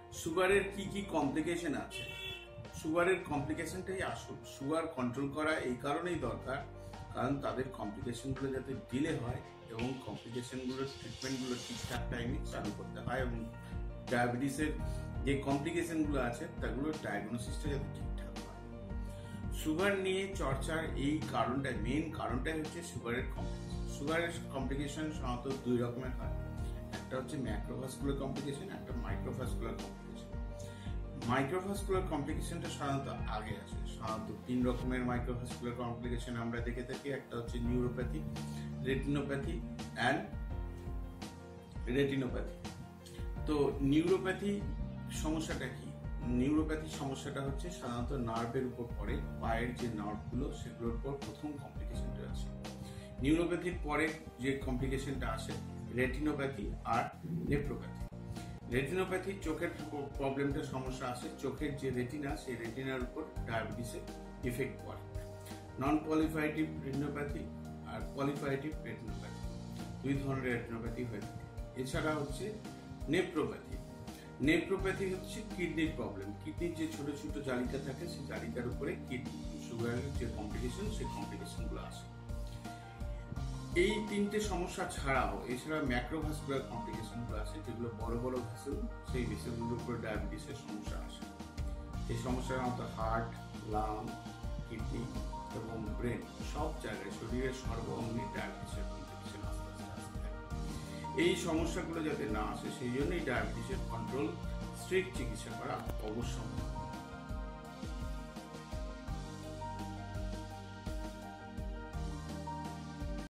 সুগারের কি কমপ্লিকেশন আছে? সুগারের কমপ্লিকেশনটাই আসল। সুগার কন্ট্রোল করা এই কারণেই দরকার, কারণ তাদের কমপ্লিকেশনগুলো যাতে ডিলে হয় এবং কমপ্লিকেশনগুলোর ট্রিটমেন্টগুলো ঠিকঠাক টাইমে চালু করতে হয়, এবং ডায়াবেটিসের যে কমপ্লিকেশনগুলো আছে তাগুলোর ডায়াগনোসিসটা যাতে ঠিকঠাক হয়। সুগার নিয়ে চর্চার এই কারণটা, মেন কারণটাই হচ্ছে সুগারের কমপ্লিকেশন। সুগারের কমপ্লিকেশন সাধারণত দুই রকমের হয়, একটা হচ্ছে ম্যাক্রোভাস্কুলার কমপ্লিকেশন, একটা মাইক্রোভাস্কুলার কমপ্লিকেশন। মাইক্রোভাস্কুলার কমপ্লিকেশনটা সাধারণত আগে আসে। সাধারণত 3 রকমের মাইক্রোভাস্কুলার কমপ্লিকেশন আমরা দেখে থাকি। একটা হচ্ছে নিউরোপ্যাথি, রেটিনোপ্যাথি অ্যান্ড রেটিনোপ্যাথি। তো নিউরোপ্যাথি সমস্যাটা কি? নিউরোপ্যাথি সমস্যাটা হচ্ছে সাধারণত নার্ভের উপর পড়ে, পায়ের যে নার্ভগুলো সেগুলোর উপর প্রথম কমপ্লিকেশনটা আছে। নিউরোপ্যাথির পরে যে কমপ্লিকেশনটা আসে রেটিনোপ্যাথি আর নেফ্রোপ্যাথি। রেটিনোপ্যাথি চোখের প্রবলেমটা সমস্যা আছে, চোখের যে রেটিনা সেই রেটিনার উপর ডায়াবেটিসের ইফেক্ট পড়ে। নন পলিফাইটিভ রেটিনোপ্যাথি আর পলিফাইটিভ রেটিনোপ্যাথি, দুই ধরনের রেটিনোপ্যাথি হয়ে থাকে। এছাড়া হচ্ছে নেফ্রোপ্যাথি। নেফ্রোপ্যাথি হচ্ছে কিডনির প্রবলেম। কিডনির যে ছোট ছোট জালিকা থাকে সেই জালিকার উপরে সুগারের যে কমপ্লিকেশন সেই কমপ্লিকেশনগুলো আসে। এই 3টে সমস্যা ছাড়াও এছাড়া ম্যাক্রোভাস্কুলার কমপ্লিকেশনগুলো আছে, যেগুলো বড় বড় ভেসেল, সেই ভেসেলগুলোর উপর ডায়াবেটিসের সমস্যা আসে। এই সমস্যার মতো হার্ট, লাং, কিডনি এবং ব্রেন সব জায়গায় শরীরের সর্বাঙ্গে ডায়াবেটিসের কমপ্লিকেশন আস্তে আস্তে আসতে থাকে। এই সমস্যাগুলো যাতে না আসে সেই জন্যই ডায়াবেটিসের কন্ট্রোল, স্ট্রিক্ট চিকিৎসা করা অবশ্যই।